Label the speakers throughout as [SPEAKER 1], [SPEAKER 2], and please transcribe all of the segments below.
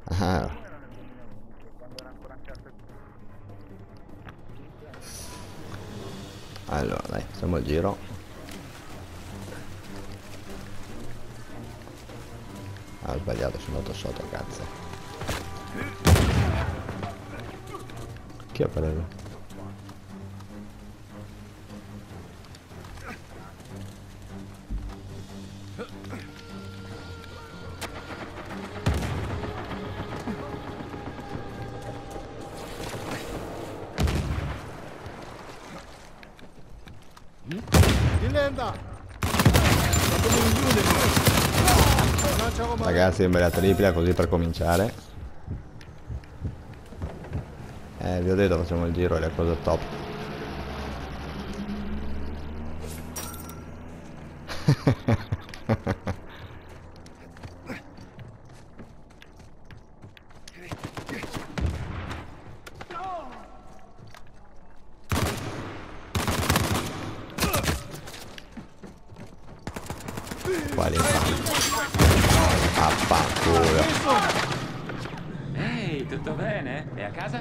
[SPEAKER 1] Ah. Allora dai, facciamo il giro. Ah, ho sbagliato, sono andato sotto, cazzo. Chi ha preso? Ragazzi, bella tripla così per cominciare. Vi ho detto facciamo il giro e le cose top. Quali affanculo.
[SPEAKER 2] Ehi, tutto bene? È a casa?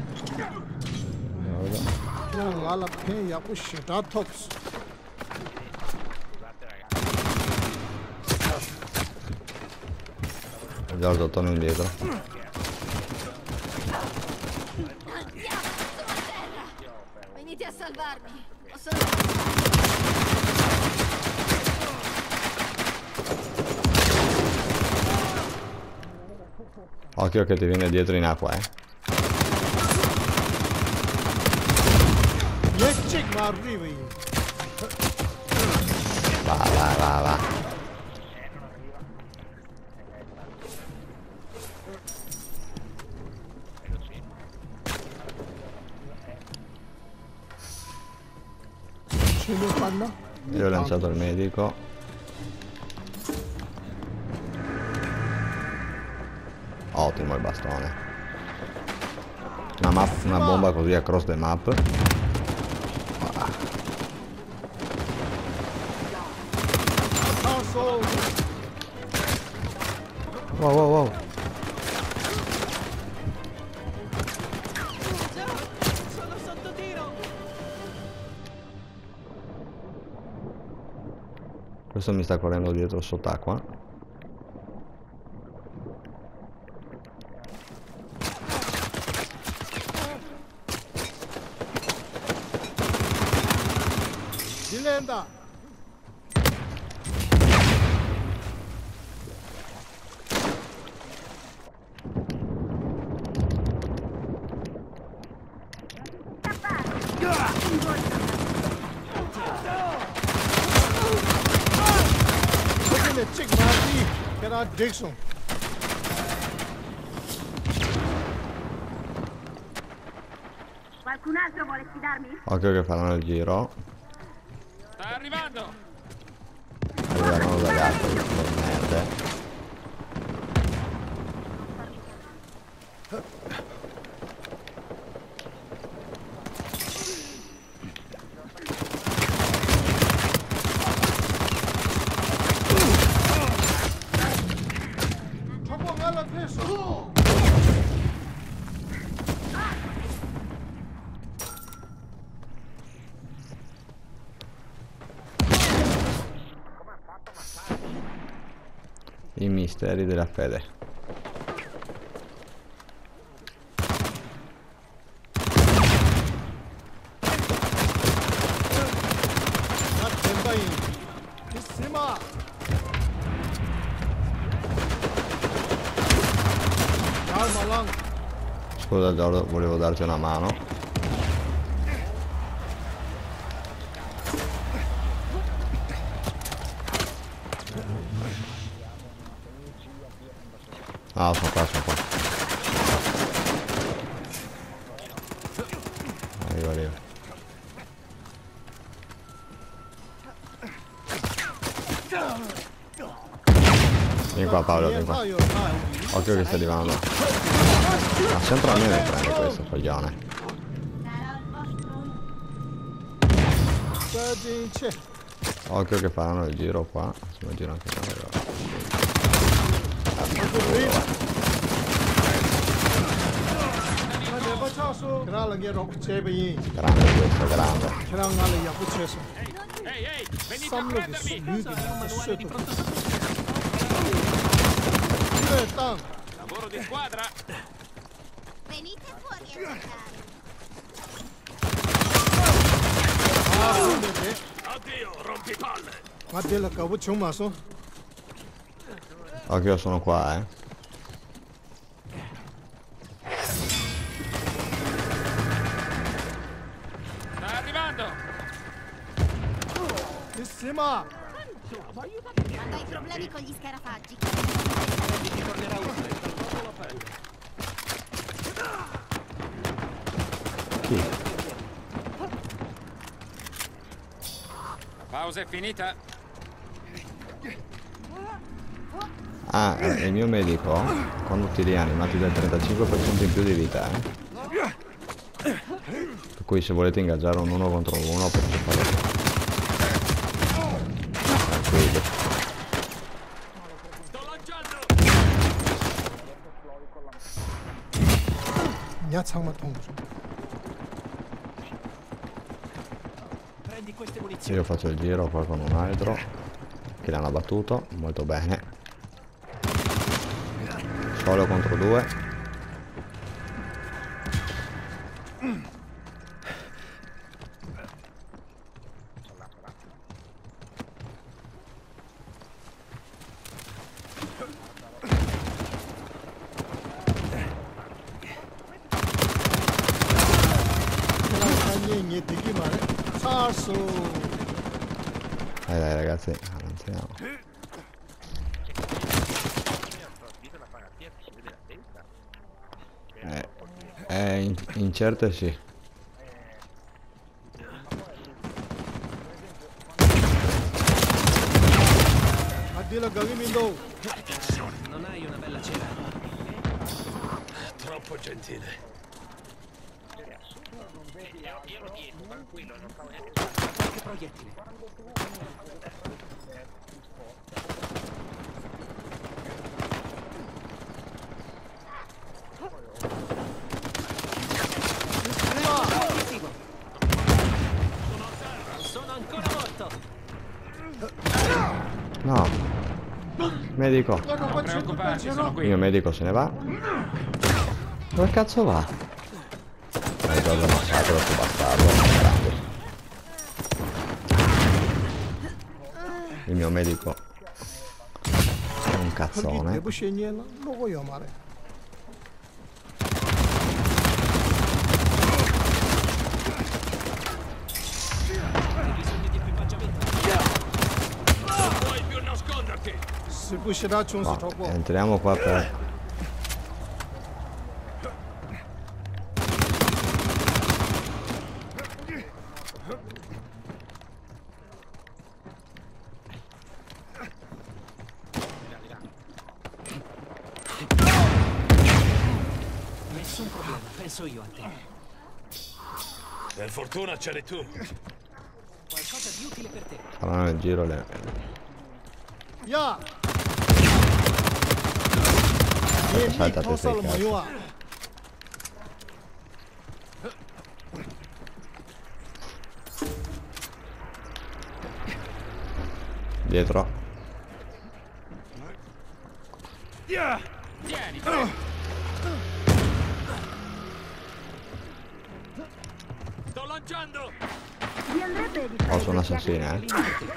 [SPEAKER 1] Giorgio, torno indietro.
[SPEAKER 3] Venite a salvarmi. Ho solo...
[SPEAKER 1] Occhio che ti viene dietro in acqua, Va, va, va, va. Io ho lanciato il medico. Ottimo il bastone. Una bomba così across the map. Wow, wow, wow.
[SPEAKER 4] Sono sotto tiro.
[SPEAKER 1] Questo mi sta correndo dietro sott'acqua.
[SPEAKER 4] Dilenda. Dixon.
[SPEAKER 3] Qualcun altro vuole sfidarmi?
[SPEAKER 1] Occhio che faranno il giro.
[SPEAKER 2] Sta arrivando!
[SPEAKER 1] Arriveranno dagli altri, le merde. I misteri della fede. Scusa Giorgio, volevo darti una mano. Ah, sono qua, sono qua. Arrivo, arrivo. Vieni qua Paolo, vieni qua. Occhio che sta arrivando. Ma sempre a me mi prende questo coglione. Occhio che faranno il giro qua. Se mi giro anche qua.
[SPEAKER 4] Kena lagi rock chebi.
[SPEAKER 1] Grande questo, grande.
[SPEAKER 4] Kena ngale ya kucheso.
[SPEAKER 2] Ehi, venite a
[SPEAKER 4] Samlo di
[SPEAKER 2] prendermi!
[SPEAKER 4] sulugi di sotto. Dire tang.
[SPEAKER 2] Lavoro di squadra!
[SPEAKER 3] Venite fuori a giocare.
[SPEAKER 2] Addio, rompipalle!
[SPEAKER 4] Ma della cavo c'è un maso.
[SPEAKER 1] Occhio, io sono qua,
[SPEAKER 2] Sta arrivando!
[SPEAKER 4] Issima.
[SPEAKER 3] Quando hai problemi con gli scarafaggi.
[SPEAKER 1] Chi?
[SPEAKER 2] La pausa è finita?
[SPEAKER 1] Ah, il mio medico, quando ti rianima ti dà il 35% in più di vita, Per cui se volete ingaggiare un 1 contro 1 potete farlo. Tranquilli.
[SPEAKER 2] Sto lanciando!
[SPEAKER 4] Nyacang matong.
[SPEAKER 5] Prendi queste munizioni.
[SPEAKER 1] Io faccio il giro qua con un altro che l'hanno battuto, molto bene. Solo contro 2.
[SPEAKER 4] Niente di male. Sarso.
[SPEAKER 1] Dai ragazzi, avanziamo. In certe sì.
[SPEAKER 4] Addio gagi mindo.
[SPEAKER 5] Non hai una bella cena?
[SPEAKER 2] Troppo gentile.
[SPEAKER 5] Qualche proiettile. Sono ancora morto.
[SPEAKER 1] No. Medico.
[SPEAKER 2] Non preoccuparti, sono
[SPEAKER 1] Il
[SPEAKER 2] qui.
[SPEAKER 1] mio medico se ne va. Dove cazzo va? Hai già ammazzato questo bastardo. Grande. Il mio medico è un cazzone.
[SPEAKER 4] Devo scegliere. Lo voglio amare.
[SPEAKER 2] Non puoi più nasconderti!
[SPEAKER 4] Se pusherà c'è un
[SPEAKER 1] No,
[SPEAKER 4] sito qua.
[SPEAKER 1] entriamo qua per...
[SPEAKER 5] Nessun problema, penso io a te.
[SPEAKER 2] Per fortuna c'eri tu.
[SPEAKER 5] Qualcosa di utile per te.
[SPEAKER 1] Faranno nel giro le...
[SPEAKER 4] Ya.
[SPEAKER 1] Saltate
[SPEAKER 4] Cosa
[SPEAKER 1] sei
[SPEAKER 4] lo
[SPEAKER 1] cazzo.
[SPEAKER 4] muoio?
[SPEAKER 1] Dietro.
[SPEAKER 2] Tieni! Sto lanciando!
[SPEAKER 1] Oh, sono assassina,
[SPEAKER 4] Mi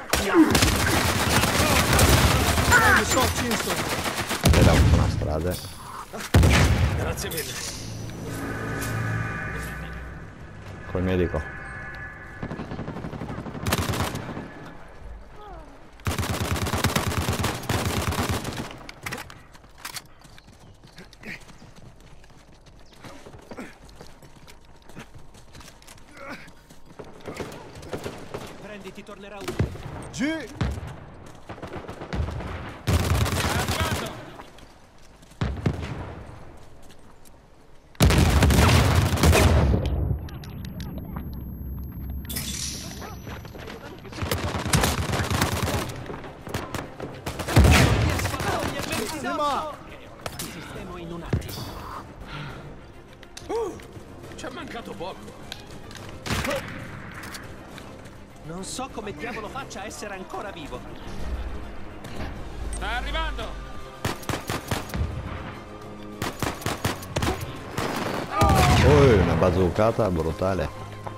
[SPEAKER 4] so cinso.
[SPEAKER 1] E da una strada.
[SPEAKER 2] Grazie mille.
[SPEAKER 1] Col medico.
[SPEAKER 5] Prendi, ti tornerà utile.
[SPEAKER 4] G.
[SPEAKER 2] Arrivando!
[SPEAKER 4] Issima.
[SPEAKER 5] Ti sistemo in un attimo.
[SPEAKER 2] Ci è mancato poco.
[SPEAKER 5] Non so come diavolo faccia a essere ancora vivo.
[SPEAKER 2] Sta arrivando!
[SPEAKER 1] Oh, una bazzoocata brutale.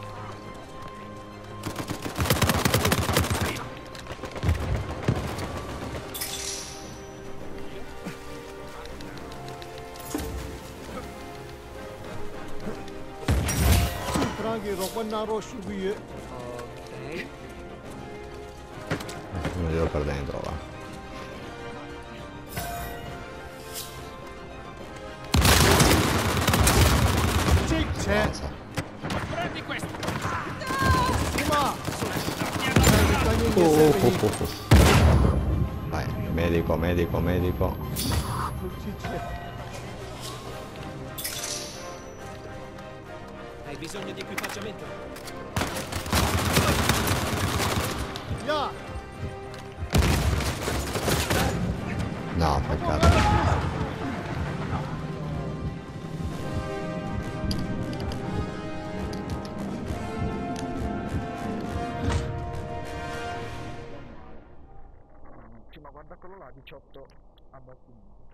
[SPEAKER 4] Tranqui, roba naro subire.
[SPEAKER 5] Ok.
[SPEAKER 1] Non giro per dentro, va.
[SPEAKER 4] Tic, c'è.
[SPEAKER 1] Avanza.
[SPEAKER 2] Prendi questo!
[SPEAKER 4] Ma.
[SPEAKER 1] Oh, oh, oh, oh. Vai, medico, medico, medico.
[SPEAKER 5] Hai bisogno di equipaggiamento?
[SPEAKER 4] Ya.
[SPEAKER 1] No, peccato.
[SPEAKER 6] Ma guarda quello là, 18 abbattimenti.